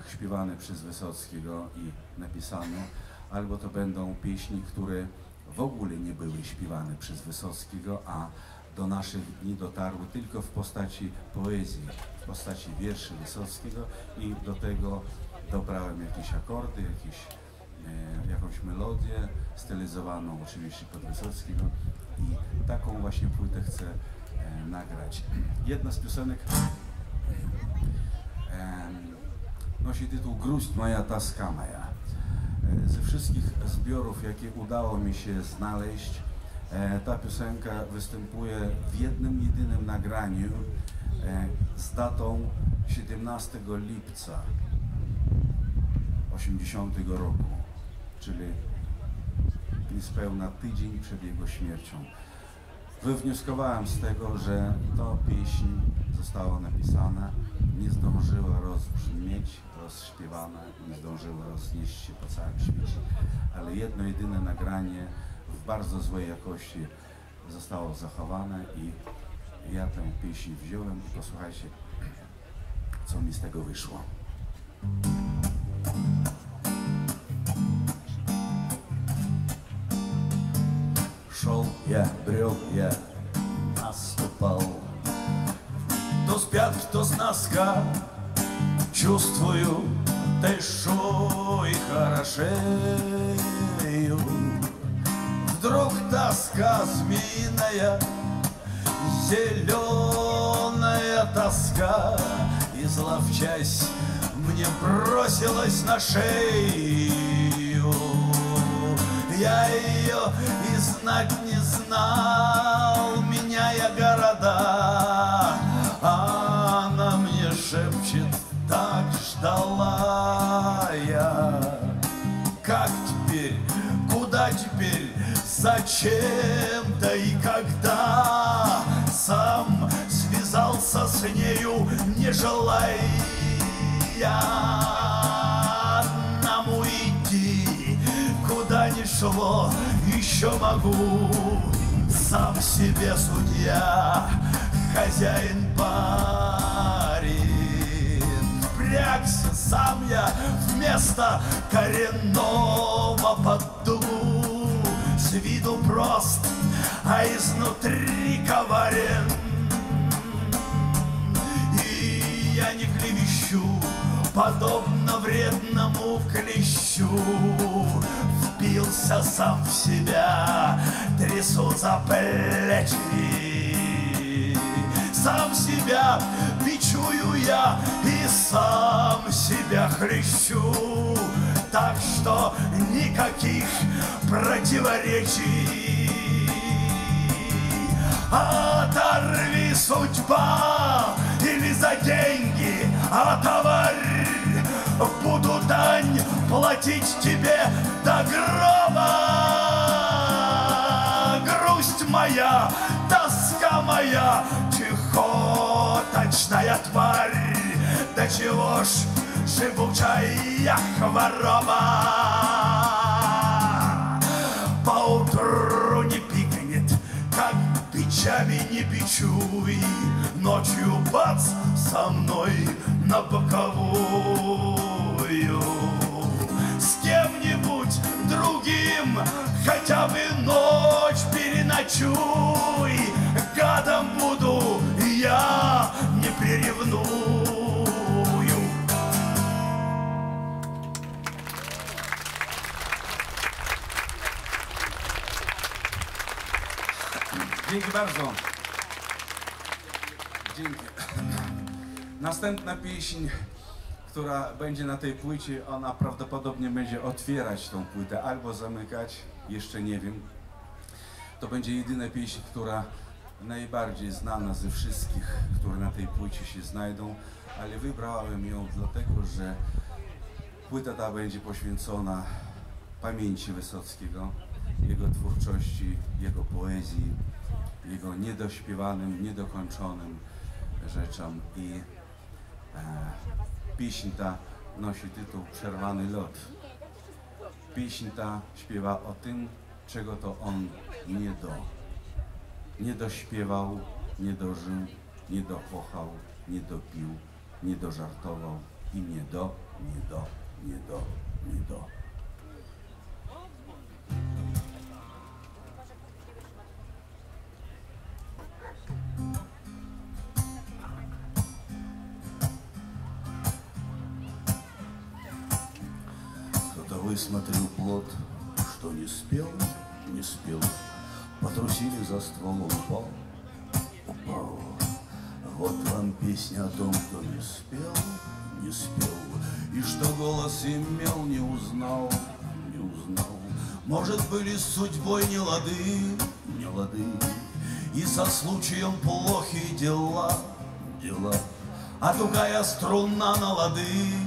śpiewane przez Wysockiego i napisane, albo to będą pieśni, które w ogóle nie były śpiewane przez Wysockiego, a do naszych dni dotarły tylko w postaci poezji, w postaci wierszy Wysockiego i do tego dobrałem jakieś akordy, jakąś melodię stylizowaną oczywiście pod Wysockiego i taką właśnie płytę chcę nagrać. Jedna z piosenek nosi tytuł Gruść moja, toska moja. Ze wszystkich zbiorów, jakie udało mi się znaleźć, ta piosenka występuje w jednym, jedynym nagraniu z datą 17 lipca 80 roku, czyli niespełna tydzień przed jego śmiercią. Wywnioskowałem z tego, że to pieśń została napisana, nie zdążyła rozbrzmieć, rozśpiewana, nie zdążyła roznieść się po całym świecie, ale jedno jedyne nagranie w bardzo złej jakości zostało zachowane i ja tę pieśń wziąłem i posłuchajcie, co mi z tego wyszło. Шел я, брел я, наступал. То с пятки, то с носка чувствую, дышу и хорошею. Вдруг тоска змеиная, зеленая тоска, изловчась, мне бросилась на шею. Я ее и знать не знал, меняя города, а она мне шепчет, так ждала я. Как теперь, куда теперь, зачем, да и когда? Сам связался с нею, не желая одному идти. Куда ни шло, еще могу, сам себе судья, хозяин барин. Впрягся сам я вместо коренного под дугу, с виду прост, а изнутри коварен. И я не клевещу, подобно вредному клещу, впился сам в себя, трясу за плечи. Сам себя бичую я и сам себя хлещу, так что никаких противоречий. Оторви, судьба, или за деньги, а товарь, буду дань платить тебе до гроба. Грусть моя, тоска моя, чехоточная тварь, да чего ж живучая хвороба. Поутру не пикнет, как бичами не бичуй, ночью бац со мной на боковую. С кем-нибудь другим хотя бы ночь переночуй, гадом буду, я не приревную. Dzięki bardzo. Dzięki. Następna pieśń, która będzie na tej płycie, ona prawdopodobnie będzie otwierać tą płytę albo zamykać, jeszcze nie wiem. To będzie jedyna pieśń, która najbardziej znana ze wszystkich, które na tej płycie się znajdą, ale wybrałem ją dlatego, że płyta ta będzie poświęcona pamięci Wysockiego, jego twórczości, jego poezji, jego niedośpiewanym, niedokończonym rzeczom i pieśń ta nosi tytuł Przerwany lot. Pieśń ta śpiewa o tym, czego to on nie dośpiewał, nie dożył, nie dokochał, nie dopił, nie dożartował i nie ни до, ни до, ни до. Кто-то высмотрел плод, что не спел, не спел, потрусили за ствол, упал, упал. Вот вам песня о том, кто не спел, не спел, и что голос имел, не узнал, не узнал. Может, были с судьбой не лады, не лады, и со случаем плохие дела, дела. А тугая струна на лады,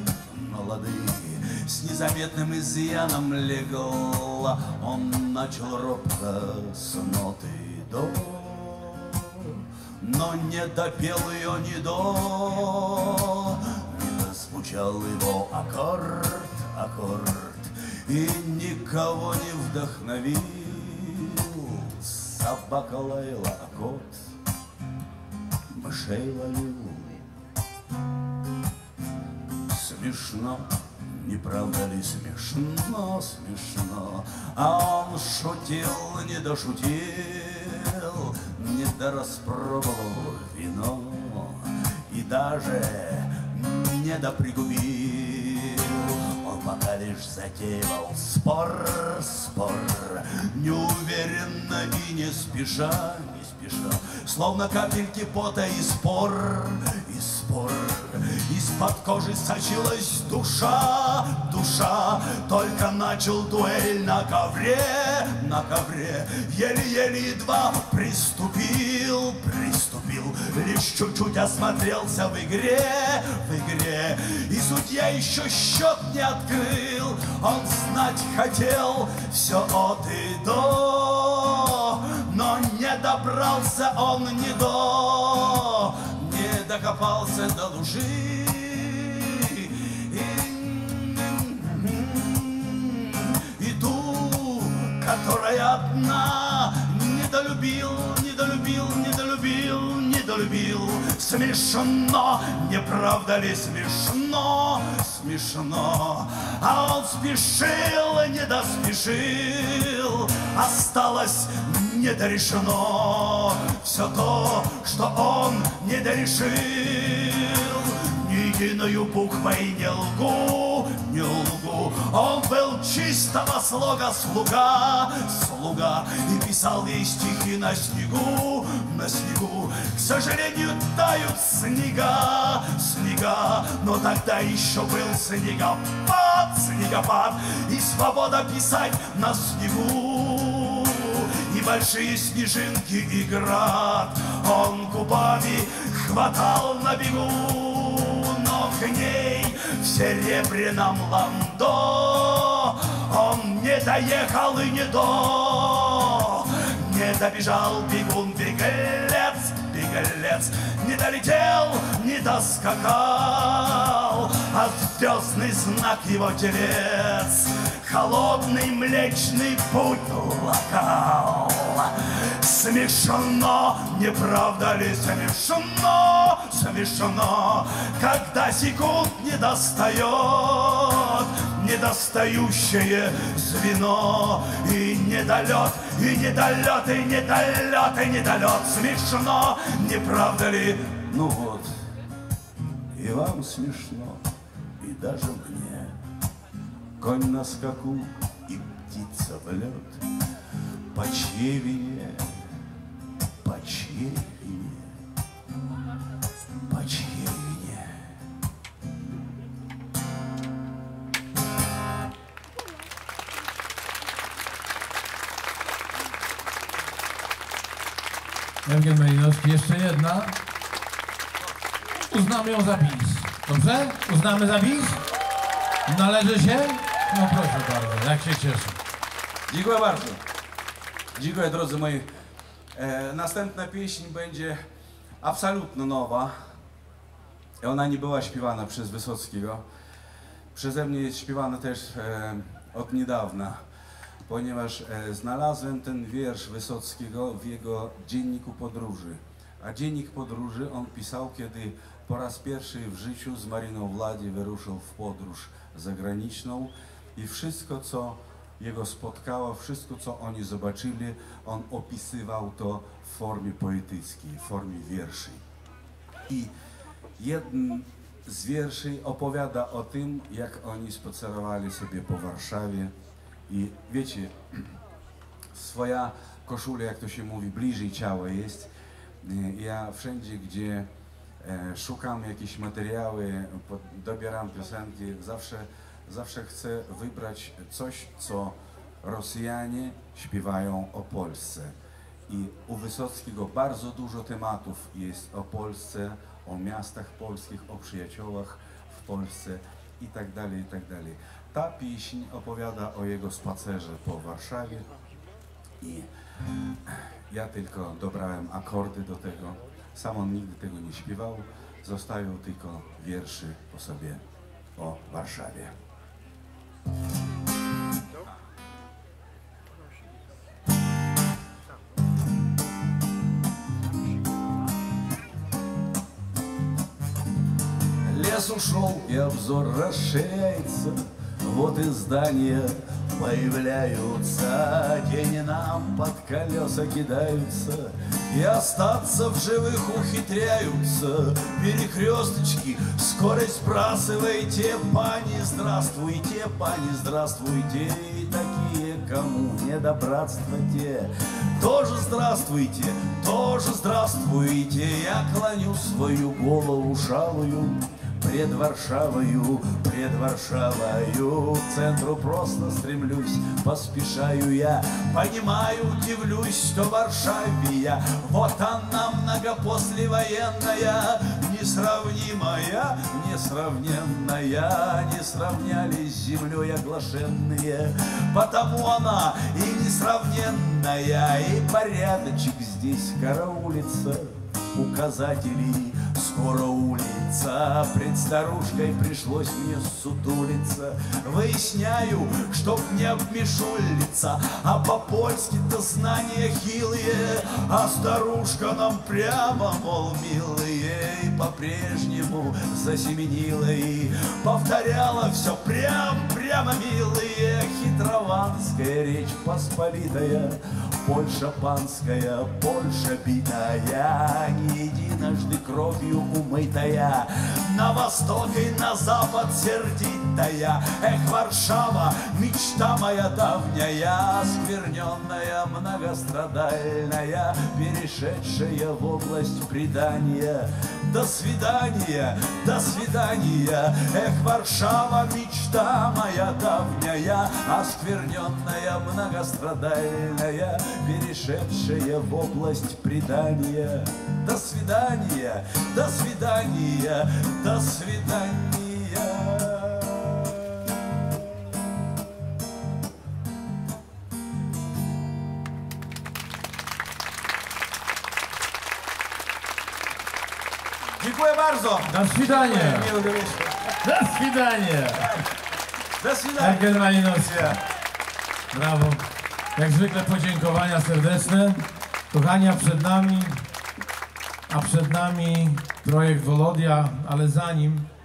с незаметным изъяном легла. Он начал робко с ноты до, но не допел ее ни до, не дозвучал его аккорд, аккорд, и никого не вдохновил. Собака лаяла, а кот мышей ловил. Смешно, не правда ли смешно, смешно? А он шутил, не дошутил, не дораспробовал вино и даже не допригубил. Он пока лишь затеял спор, спор, неуверенно и не спеша, не спеша, словно капельки пота и спор, и спор. Из-под кожи сочилась душа, душа. Только начал дуэль на ковре, еле-еле едва приступил, приступил. Лишь чуть-чуть осмотрелся в игре, и судья еще счет не открыл. Он знать хотел все от и до, но не добрался он ни до, не докопался до души. И ту, которая одна, недолюбил, недолюбил, недолюбил, недолюбил. Смешно, не правда ли смешно, смешно? А он спешил, не доспешил, осталось недорешено все то, что он недорешил. Ни единою буквой не лгу, не лгу. Он был чистого слога слуга, слуга, и писал ей стихи на снегу, на снегу. К сожалению, тают снега, снега, но тогда еще был снегопад, снегопад, и свобода писать на снегу. И большие снежинки и град он губами хватал на бегу, но к ней в серебряном ландо он не доехал и не добежал бегун-беглец, беглец, не долетел, не доскакал, а звездный знак его телец холодный млечный путь локал. Смешно, не правда ли смешно, смешно, когда секунд не достает недостающее звено, и недолет, и недолет, и недолет, и недолет. Смешно, не правда ли? Ну вот, и вам смешно, и даже мне. Конь на скаку и птица в лед. По чьей вине, по чьей вине, по чьей вине? Eugen Malinowski, jeszcze jedna. Uznamy ją za bis. Dobrze? Uznamy za bis? Należy się? No proszę bardzo, jak się cieszę. Dziękuję bardzo. Dziękuję, drodzy moi. Następna pieśń będzie absolutnie nowa. Ona nie była śpiewana przez Wysockiego. Przeze mnie jest śpiewana też od niedawna, ponieważ znalazłem ten wiersz Wysockiego w jego dzienniku podróży. A dziennik podróży on pisał, kiedy po raz pierwszy w życiu z Mariną Wladi wyruszył w podróż zagraniczną i wszystko, co jego spotkało, wszystko, co oni zobaczyli, on opisywał to w formie poetyckiej, w formie wierszy. I jeden z wierszy opowiada o tym, jak oni spacerowali sobie po Warszawie i wiecie, swoja koszula, jak to się mówi, bliżej ciała jest. Ja wszędzie, gdzie szukam jakieś materiały, dobieram piosenki, zawsze chcę wybrać coś, co Rosjanie śpiewają o Polsce. I u Wysockiego bardzo dużo tematów jest o Polsce, o miastach polskich, o przyjaciołach w Polsce i tak dalej, i tak dalej. Ta pieśń opowiada o jego spacerze po Warszawie i ja tylko dobrałem akordy do tego. Sam on nigdy tego nie śpiewał, zostawił tylko wierszy po sobie o Warszawie. Лес ушел и обзор расширяется, вот и здания появляются, тени нам под колеса кидаются, и остаться в живых ухитряются. Перекресточки, скорость сбрасывайте, пани, здравствуйте, и такие, кому не добратствуйте, тоже здравствуйте, я клоню свою голову шалую пред Варшавою, к центру просто стремлюсь, поспешаю я, понимаю, удивлюсь, что в Варшаве я, вот она многопослевоенная, несравнимая, несравненная, не сравнялись с землей оглашенные, потому она и несравненная, и порядочек здесь караулится, указателей скоро улица, пред старушкой пришлось мне сутулиться. Выясняю, чтоб не обмешулиться, а по-польски-то знания хилые, а старушка нам прямо, мол, милые, и по-прежнему засеменила и повторяла все прямо, милые, хитрованская речь посполитая, Польша панская, Польша битая, не единожды кровью умытая, на восток и на запад сердитая. Эх, Варшава, мечта моя давняя, скверненная, многострадальная, перешедшая в область предания. До свидания, эх, Варшава, мечта моя давняя, оскверненная, многострадальная, перешедшая в область предания. До свидания, до свидания, до свидания. Dziękuję bardzo. Do свидания. Miłego wieczoru. Do свидания. Do свидания. Edgar Malinowski. Brawo. Jak zwykle podziękowania serdeczne. Kochani, a przed nami projekt Wolodia, ale zanim